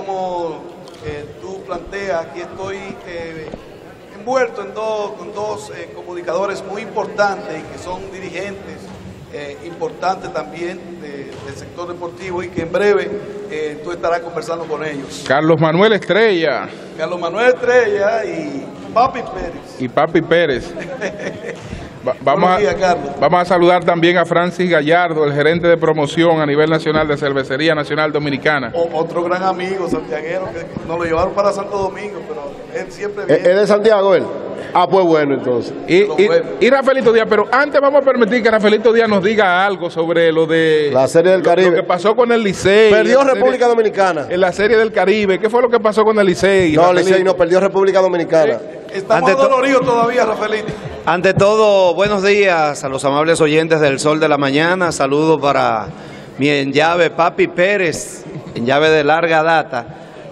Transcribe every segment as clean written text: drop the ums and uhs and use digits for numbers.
como tú planteas, aquí estoy envuelto con dos comunicadores muy importantes y que son dirigentes importantes también del sector deportivo y que en breve tú estarás conversando con ellos. Carlos Manuel Estrella. Carlos Manuel Estrella y Papi Pérez. Y Papi Pérez. Vamos a saludar también a Francis Gallardo, el gerente de promoción a nivel nacional de Cervecería Nacional Dominicana. Otro gran amigo santiaguero que nos lo llevaron para Santo Domingo, pero él siempre viene. ¿Es de Santiago él? Ah, pues bueno, entonces. Y Rafaelito Díaz, pero antes vamos a permitir que Rafaelito Díaz nos diga algo sobre lo de la Serie del Caribe. Lo que pasó con el Licey. Perdió República Dominicana. En la Serie del Caribe. ¿Qué fue lo que pasó con el Licey? No, Licey no, perdió República Dominicana. Estamos doloridos todavía, Rafaelito. Ante todo, buenos días a los amables oyentes del Sol de la Mañana. Saludos para mi enllave Papi Pérez, enllave de larga data,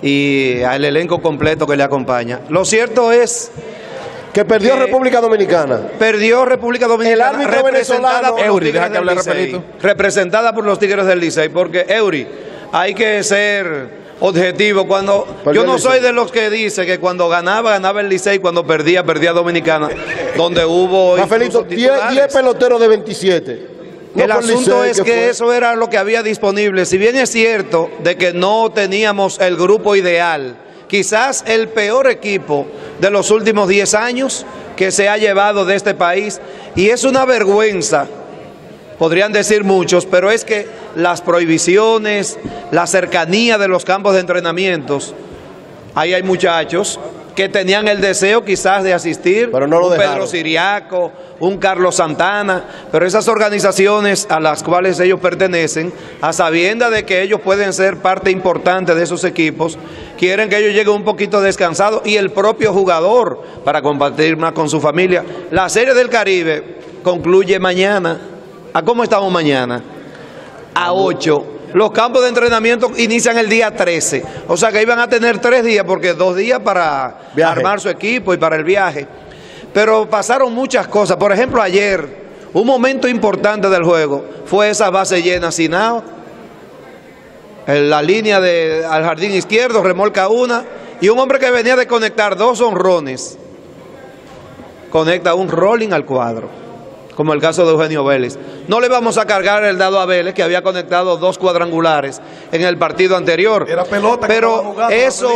y al elenco completo que le acompaña. Lo cierto es que perdió República Dominicana. Perdió República Dominicana. El árbitro venezolano. Eury, deja que hable rapidito. Representada por los Tigres del Licey, porque Eury, hay que ser objetivo. Cuando yo no soy de los que dice que cuando ganaba el Licey, cuando perdía Dominicana, donde hubo Rafaelito, 10 peloteros de 27. El asunto es que eso era lo que había disponible. Si bien es cierto de que no teníamos el grupo ideal, quizás el peor equipo de los últimos 10 años que se ha llevado de este país, y es una vergüenza, podrían decir muchos, pero es que las prohibiciones, la cercanía de los campos de entrenamientos, ahí hay muchachos que tenían el deseo quizás de asistir, pero no lo dejaron. Pedro Siriaco, un Carlos Santana, pero esas organizaciones a las cuales ellos pertenecen, a sabiendas de que ellos pueden ser parte importante de esos equipos, quieren que ellos lleguen un poquito descansados, y el propio jugador para compartir más con su familia. La Serie del Caribe concluye mañana. ¿A cómo estamos mañana? A 8. Los campos de entrenamiento inician el día 13. O sea que iban a tener 3 días, porque 2 días para armar su equipo y para el viaje. Pero pasaron muchas cosas. Por ejemplo, ayer, un momento importante del juego fue esa base llena sin out. En la línea al jardín izquierdo, remolca una. Y un hombre que venía de conectar 2 honrones, conecta un rolling al cuadro, como el caso de Eugenio Vélez. No le vamos a cargar el dado a Vélez, que había conectado 2 cuadrangulares en el partido anterior. Era pelota, pero jugando,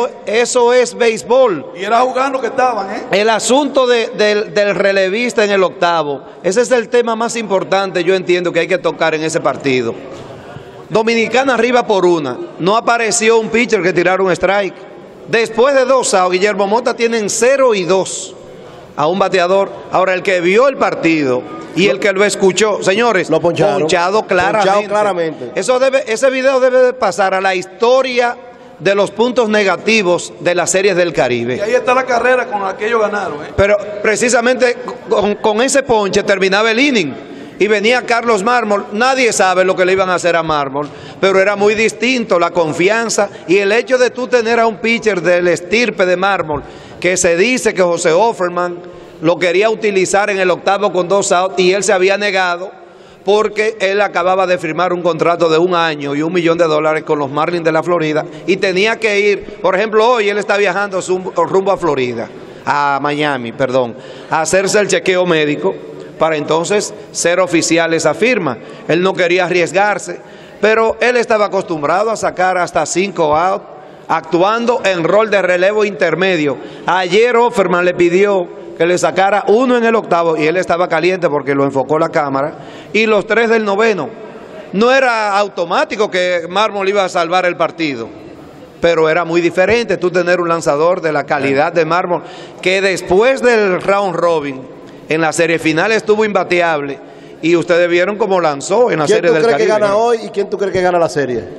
eso es béisbol. Y era jugando que estaban, El asunto del relevista en el octavo, ese es el tema más importante, yo entiendo, que hay que tocar en ese partido. Dominicana arriba por 1. No apareció un pitcher que tirara un strike. Después de 2 outs, Guillermo Mota tienen 0 y 2 a un bateador. Ahora, el que vio el partido y el que lo escuchó, señores, lo ponchado claramente. Ese video debe de pasar a la historia de los puntos negativos de las Series del Caribe. Y ahí está la carrera con la que ellos ganaron. Pero precisamente con ese ponche terminaba el inning y venía Carlos Mármol. Nadie sabe lo que le iban a hacer a Mármol, pero era muy distinto la confianza y el hecho de tú tener a un pitcher del estirpe de Mármol, que se dice que José Offerman lo quería utilizar en el octavo con 2 outs, y él se había negado porque él acababa de firmar un contrato de 1 año y $1 millón con los Marlins de la Florida, y tenía que ir, por ejemplo, hoy él está viajando rumbo a Florida, a Miami, perdón, a hacerse el chequeo médico para entonces ser oficial esa firma. Él no quería arriesgarse, pero él estaba acostumbrado a sacar hasta 5 outs, actuando en rol de relevo intermedio. Ayer Offerman le pidió que le sacara 1 en el octavo y él estaba caliente porque lo enfocó la cámara, y los 3 del noveno. No era automático que Mármol iba a salvar el partido, pero era muy diferente tú tener un lanzador de la calidad de Mármol, que después del round robin en la serie final estuvo imbateable, y ustedes vieron cómo lanzó en la Serie del Caribe. ¿Quién tú crees que gana hoy y quién tú crees que gana la serie?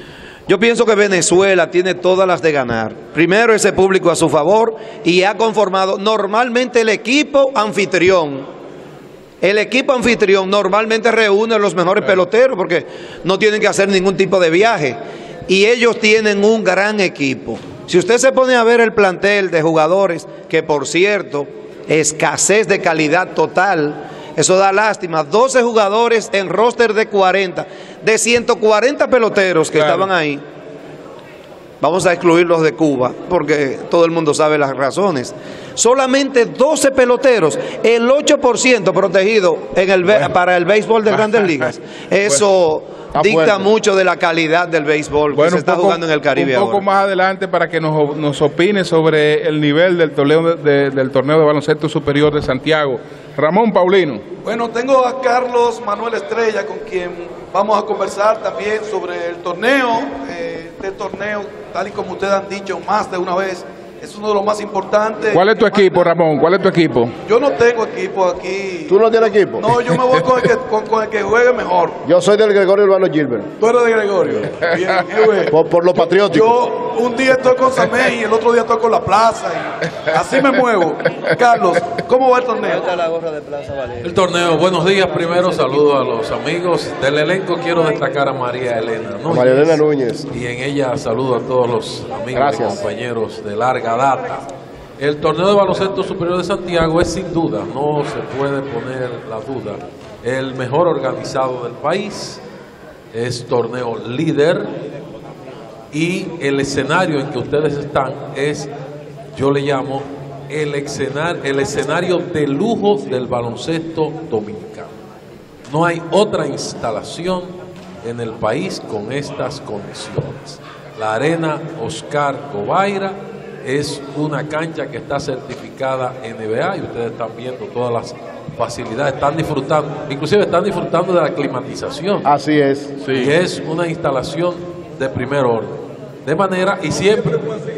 Yo pienso que Venezuela tiene todas las de ganar. Primero, ese público a su favor, y ha conformado normalmente el equipo anfitrión. El equipo anfitrión normalmente reúne a los mejores peloteros porque no tienen que hacer ningún tipo de viaje. Y ellos tienen un gran equipo. Si usted se pone a ver el plantel de jugadores, que por cierto, escasez de calidad total, eso da lástima. 12 jugadores en roster de 40, de 140 peloteros que estaban ahí. vamos a excluir los de Cuba, porque todo el mundo sabe las razones. Solamente 12 peloteros, el 8% protegido para el béisbol de Grandes Ligas. Eso dicta mucho de la calidad del béisbol que se está jugando en el Caribe ahora. Un poco más adelante para que nos opine sobre el nivel del torneo de baloncesto superior de Santiago. Ramón Paulino. Bueno, tengo a Carlos Manuel Estrella, con quien vamos a conversar también sobre el torneo. Este torneo, tal y como ustedes han dicho más de una vez, es uno de los más importantes. ¿Cuál es tu equipo, Ramón? ¿Cuál es tu equipo? Yo no tengo equipo aquí. ¿Tú no tienes equipo? No, yo me voy con el que juegue mejor. Yo soy del Gregorio Urbano Gilbert. Tú eres de Gregorio. Bien, por lo patriótico. Yo un día estoy con Samé y el otro día estoy con La Plaza. Y así me muevo. Carlos, ¿cómo va el torneo? El torneo, buenos días. Primero saludo a los amigos del elenco. Quiero destacar a María Elena Núñez. María Elena Núñez. Y en ella saludo a todos los amigos y compañeros de larga data. El torneo de baloncesto superior de Santiago es sin duda, no se puede poner la duda, el mejor organizado del país. Es torneo líder y el escenario en que ustedes están es, yo le llamo, el escenario de lujo del baloncesto dominicano. No hay otra instalación en el país con estas condiciones. La arena Oscar Cobaira es una cancha que está certificada NBA y ustedes están viendo todas las facilidades, están disfrutando, inclusive están disfrutando de la climatización. Así es. Sí. Y es una instalación de primer orden. De manera, y siempre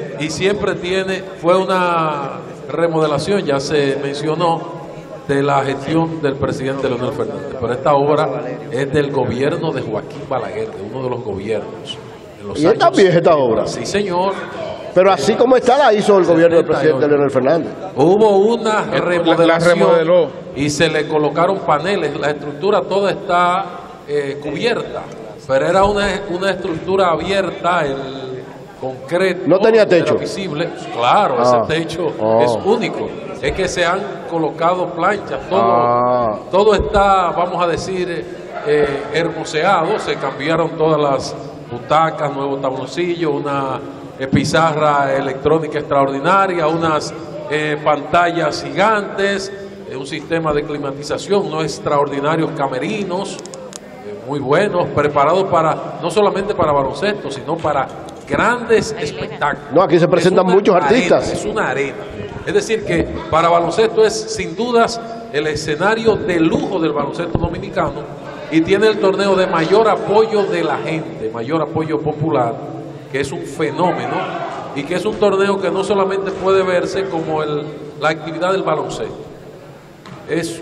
fue una remodelación, ya se mencionó, de la gestión del presidente Leonel Fernández. Pero esta obra es del gobierno de Joaquín Balaguer, de uno de los gobiernos. ¿Y está vieja esta obra? Sí, señor. Pero así como está, la hizo el gobierno del presidente Leonel Fernández. Hubo una remodelación, la remodeló y se le colocaron paneles. La estructura toda está cubierta, pero era una estructura abierta, el concreto. ¿No tenía techo? Era visible. Claro, ese techo es único. Es que se han colocado planchas, todo está, vamos a decir, hermoseado. Se cambiaron todas las butacas, nuevos tabloncillos, una pizarra electrónica extraordinaria, unas pantallas gigantes, un sistema de climatización, unos extraordinarios camerinos muy buenos, preparados para no solamente para baloncesto, sino para grandes espectáculos. No, aquí se presentan muchos artistas. Es una arena. Es decir que para baloncesto es sin dudas el escenario de lujo del baloncesto dominicano y tiene el torneo de mayor apoyo de la gente, mayor apoyo popular, que es un fenómeno y que es un torneo que no solamente puede verse como la actividad del baloncesto, es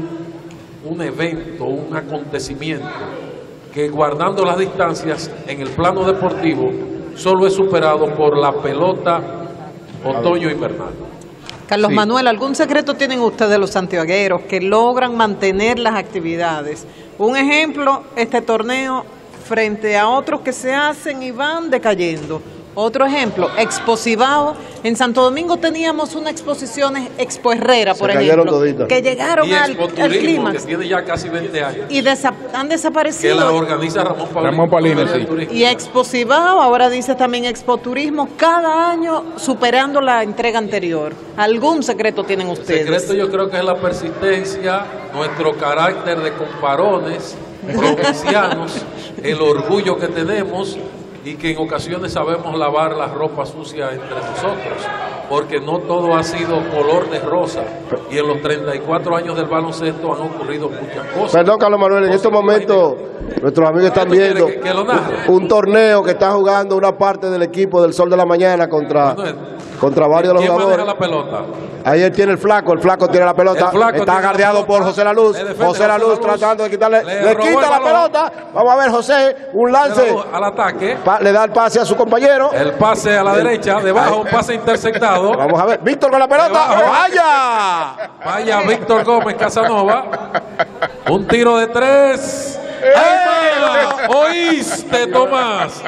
un evento, un acontecimiento que, guardando las distancias en el plano deportivo, solo es superado por la pelota otoño-invernal. Carlos Manuel, ¿algún secreto tienen ustedes los santiagueros que logran mantener las actividades? Un ejemplo, este torneo frente a otros que se hacen y van decayendo. Otro ejemplo, Expo Cibao. En Santo Domingo teníamos una exposición, Expo Herrera, por ejemplo, que llegaron al clímax. Que tiene ya casi 20 años. Y han desaparecido. Que la organiza Ramón Paulino. Sí. Y Expo Cibao, ahora dice también Expo Turismo, cada año superando la entrega anterior. ¿Algún secreto tienen ustedes? El secreto yo creo que es la persistencia, nuestro carácter de comparones, provincianos, el orgullo que tenemos y que en ocasiones sabemos lavar la ropa sucia entre nosotros, porque no todo ha sido color de rosa y en los 34 años del baloncesto han ocurrido muchas cosas. Perdón, Carlos Manuel, en estos momentos nuestros amigos están viendo un torneo que está jugando una parte del equipo del Sol de la Mañana contra varios de los jugadores. ¿Quién maneja la pelota? Ahí él tiene el flaco tiene la pelota, está guardiado por José La Luz. José La Luz tratando de quitarle, le quita la pelota. Vamos a ver, José, un lance al ataque. Le da el pase a su compañero. El pase a la derecha, debajo, un pase interceptado. Vamos a ver, Víctor con la pelota. ¡Vaya! Vaya, Víctor Gómez Casanova. Un tiro de 3. ¡Ay, ¿Oíste, Tomás?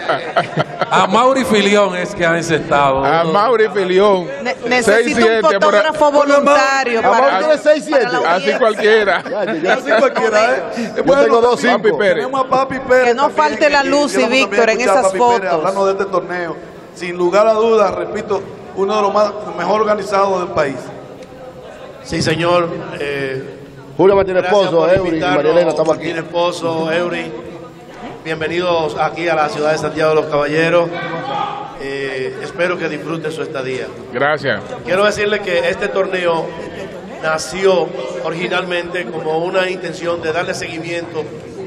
A Mauri Filión es que ha encestado. A Mauri Filión. Necesito un fotógrafo voluntario. A Mauri tiene 6'7". Así cualquiera. Así cualquiera, Yo tengo 2'5". Tenemos a Papi Pérez. Que no falte la luz y Víctor en esas fotos. Hablando de este torneo, sin lugar a dudas, repito, uno de los mejor organizados del país. Sí, señor. Julio Martínez Pozo, Eury y María Elena, estamos aquí. Martínez Pozo, Eury. Bienvenidos aquí a la ciudad de Santiago de los Caballeros. Espero que disfruten su estadía. Gracias. Quiero decirle que este torneo nació originalmente como una intención de darle seguimiento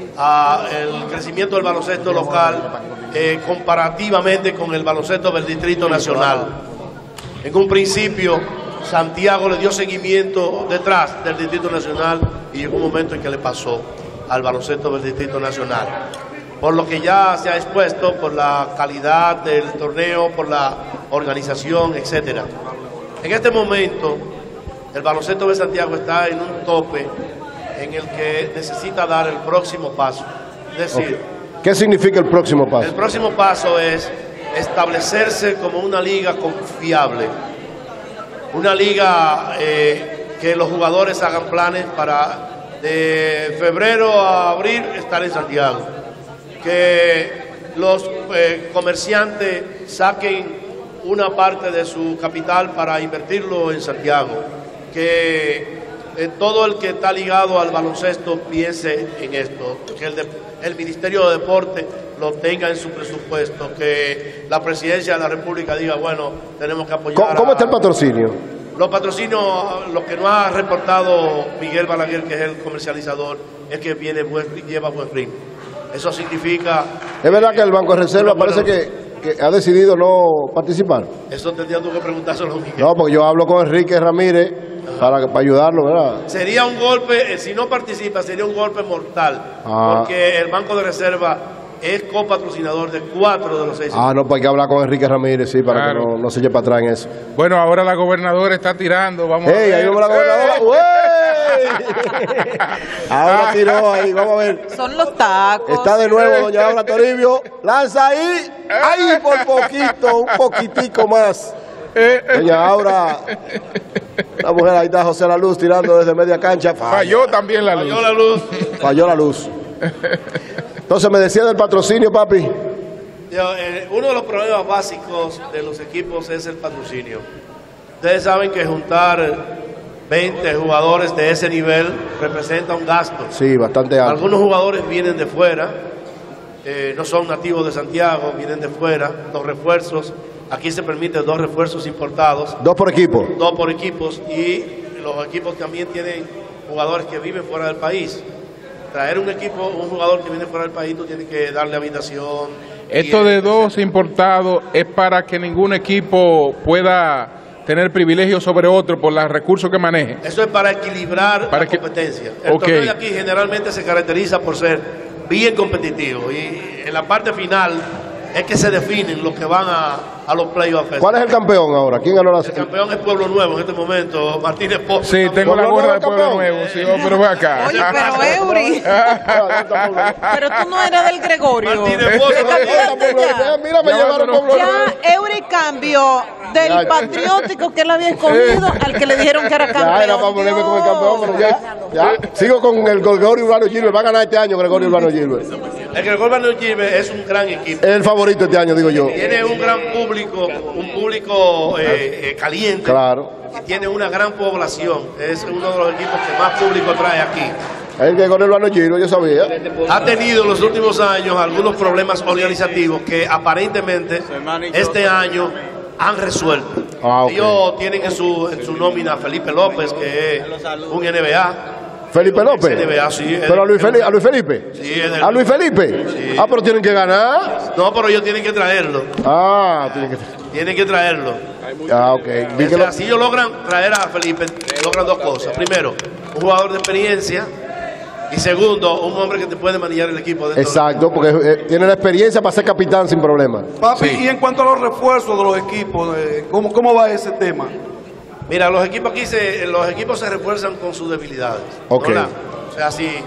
al crecimiento del baloncesto local comparativamente con el baloncesto del Distrito Nacional. En un principio, Santiago le dio seguimiento detrás del Distrito Nacional y llegó un momento en que le pasó al baloncesto del Distrito Nacional. Por lo que ya se ha expuesto, por la calidad del torneo, por la organización, etc. En este momento, el baloncesto de Santiago está en un tope en el que necesita dar el próximo paso. Es decir, ¿qué significa el próximo paso? El próximo paso es establecerse como una liga confiable. Una liga que los jugadores hagan planes para de febrero a abril estar en Santiago. Que los comerciantes saquen una parte de su capital para invertirlo en Santiago. Que todo el que está ligado al baloncesto piense en esto. Que el Ministerio de Deporte lo tenga en su presupuesto, que la Presidencia de la República diga, bueno, tenemos que apoyar. ¿Cómo está el patrocinio? Los patrocinios, lo que nos ha reportado Miguel Balaguer, que es el comercializador, es que lleva buen ritmo. Eso significa... ¿Es verdad que el Banco de Reserva parece que ha decidido no participar? Eso tendría tú que preguntárselo a Miguel. No, porque yo hablo con Enrique Ramírez para ayudarlo, ¿verdad? Sería un golpe, si no participa, sería un golpe mortal, porque el Banco de Reserva es copatrocinador de 4 de los 6. No, pues hay que hablar con Enrique Ramírez, sí, para que no se lleve para atrás en eso. Bueno, ahora la gobernadora está tirando, vamos a ver. Ahí vamos la gobernadora. Ahora tiró ahí, vamos a ver. Son los tacos. Está de nuevo doña Aura Toribio. Lanza ahí, ahí por poquito, un poquitico más. Doña Aura, la mujer, ahí está José La Luz tirando desde media cancha. Falló también la luz. Falló la luz. Falló la luz. Entonces me decía del patrocinio, papi. Uno de los problemas básicos de los equipos es el patrocinio. Ustedes saben que juntar 20 jugadores de ese nivel representa un gasto. Sí, bastante alto. Algunos jugadores vienen de fuera, no son nativos de Santiago, vienen de fuera, los refuerzos. Aquí se permite 2 refuerzos importados. 2 por equipo. 2 por equipos, y los equipos también tienen jugadores que viven fuera del país. Traer un jugador que viene fuera del país, tú tienes que darle habitación. Esto de 2 importados es para que ningún equipo pueda tener privilegio sobre otro por los recursos que maneje. Eso es para equilibrar la competencia. El torneo de aquí generalmente se caracteriza por ser bien competitivo, y en la parte final es que se definen los que van a los playoffs. ¿Cuál es el campeón ahora? ¿Quién ganó la... El campeón es Pueblo Nuevo en este momento, Martínez Pozo. Sí, tengo la gorra de Pueblo Nuevo, sí, pero ve acá. Oye, pero Eury, pero tú no eras del Gregorio. Martínez Pozo. Mira, me llevaron Pueblo Nuevo. Ya Eury cambió del patriótico que él había escogido al que le dijeron que era campeón. Ya era para ponerme como el campeón, pero ya. Sigo con el Gregorio Urbano Gilbert. Va a ganar este año Gregorio Urbano Gilbert. El Gregorio Urbano Gilbert es un gran equipo. Es el favorito este año, digo yo. Tiene un gran público, caliente. Claro. Y tiene una gran población. Es uno de los equipos que más público trae aquí. El Gregorio Urbano Gilbert, yo sabía. Ha tenido en los últimos años algunos problemas organizativos que aparentemente este año han resuelto. Ellos tienen en su nómina a Felipe López, que es un NBA. Felipe López. NBA, sí, pero a Luis Felipe. Sí, ¿A Luis Felipe? Sí. Pero tienen que ganar. No, pero ellos tienen que traerlo. Tienen que traerlo. Si ellos logran traer a Felipe, logran 2 cosas. Primero, un jugador de experiencia. Y segundo, un hombre que te puede manejar el equipo. Exacto, porque tiene la experiencia para ser capitán sin problema. Papi, y en cuanto a los refuerzos de los equipos, ¿cómo va ese tema? Mira, los equipos se refuerzan con sus debilidades. Okay. O sea, si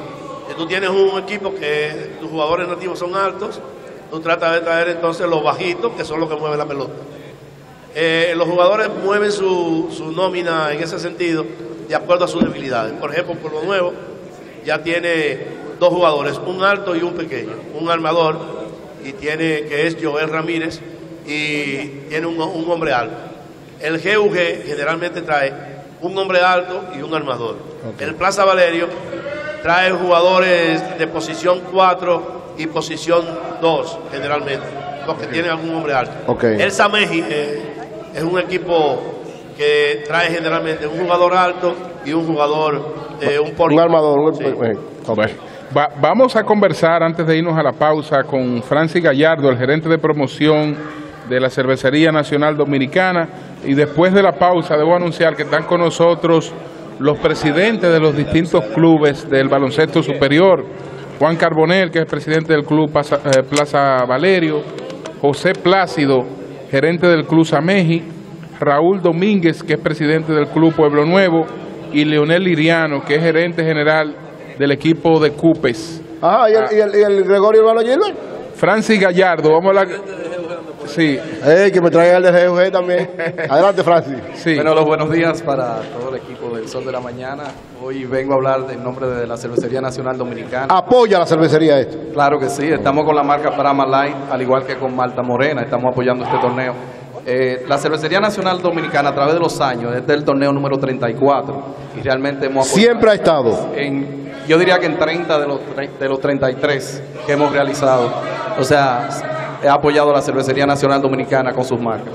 Si tú tienes un equipo que tus jugadores nativos son altos, tú tratas de traer entonces los bajitos, que son los que mueven la pelota. Los jugadores mueven su nómina en ese sentido de acuerdo a sus debilidades. Por ejemplo, por lo nuevo, ya tiene 2 jugadores, un alto y un pequeño, un armador, y tiene que es Joel Ramírez, y tiene un hombre alto. El GUG generalmente trae un hombre alto y un armador. Okay. El Plaza Valerio trae jugadores de posición 4 y posición 2 generalmente, porque tienen algún hombre alto. Okay. El Sameji es un equipo que trae generalmente un jugador alto y un jugador, un armador. Sí. Okay. Vamos a conversar antes de irnos a la pausa con Francis Gallardo, el gerente de promoción de la Cervecería Nacional Dominicana, y después de la pausa debo anunciar que están con nosotros los presidentes de los distintos clubes del baloncesto superior. Juan Carbonell, que es presidente del club Plaza Valerio, José Plácido, gerente del club Sameji, Raúl Domínguez, que es presidente del club Pueblo Nuevo, y Leonel Liriano, que es gerente general del equipo de Cupes. Ajá, ¿y el Gregorio Urbano Gilbert? Francis Gallardo, vamos a hablar. Sí. Que me traiga el de GUG también. Adelante, Francis. Sí. Bueno, los buenos días para todo el equipo del Sol de la Mañana. Hoy vengo a hablar en nombre de la Cervecería Nacional Dominicana. ¿Apoya la cervecería esto? Claro que sí, estamos con la marca Brahma Light, al igual que con Malta Morena, estamos apoyando este torneo. La Cervecería Nacional Dominicana a través de los años, desde el torneo número 34, y realmente hemos apoyado. ¿Siempre ha estado? Yo diría que en 30 de los 33 que hemos realizado. O sea, he apoyado a la Cervecería Nacional Dominicana con sus marcas.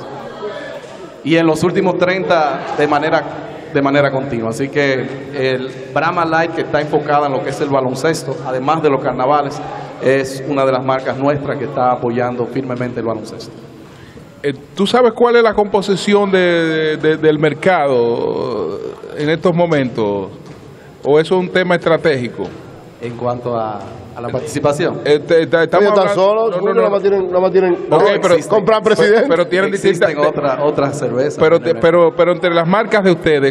Y en los últimos 30 de manera continua. Así que el Brahma Light, que está enfocada en lo que es el baloncesto, además de los carnavales, es una de las marcas nuestras que está apoyando firmemente el baloncesto. ¿Tú sabes cuál es la composición del mercado en estos momentos? ¿O eso es un tema estratégico? En cuanto a la participación. Estamos tan solos, no me tienen comprar presidente. Pero tienen distintas otras cervezas. Pero entre las marcas de ustedes,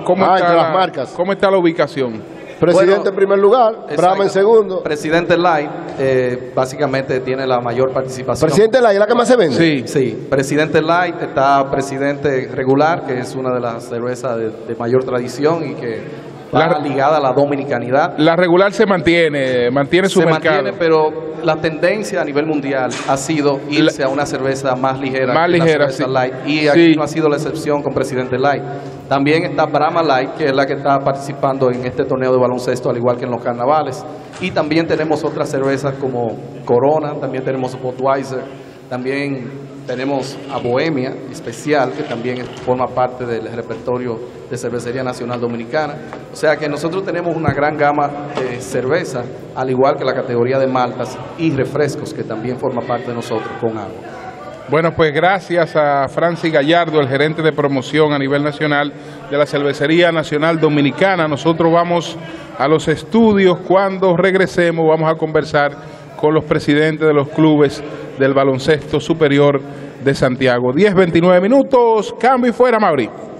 ¿cómo está la ubicación? Presidente en primer lugar, Brahma en segundo. Presidente Light básicamente tiene la mayor participación. ¿Presidente Light es la que más se vende? Sí. Presidente Light, está Presidente Regular, que es una de las cervezas de mayor tradición y que va ligada a la dominicanidad. La Regular se mantiene su mercado. Se mantiene, pero la tendencia a nivel mundial ha sido irse a una cerveza más ligera. Más ligera, cerveza Light. Y aquí no ha sido la excepción con Presidente Light. También está Brahma Light, que es la que está participando en este torneo de baloncesto, al igual que en los carnavales. Y también tenemos otras cervezas como Corona, también tenemos Budweiser, también tenemos a Bohemia Especial, que también forma parte del repertorio de Cervecería Nacional Dominicana. O sea que nosotros tenemos una gran gama de cerveza, al igual que la categoría de maltas y refrescos, que también forma parte de nosotros con agua. Bueno, pues gracias a Francis Gallardo, el gerente de promoción a nivel nacional de la Cervecería Nacional Dominicana. Nosotros vamos a los estudios. Cuando regresemos vamos a conversar con los presidentes de los clubes del baloncesto superior de Santiago. 10:29 minutos, cambio y fuera, Mauri.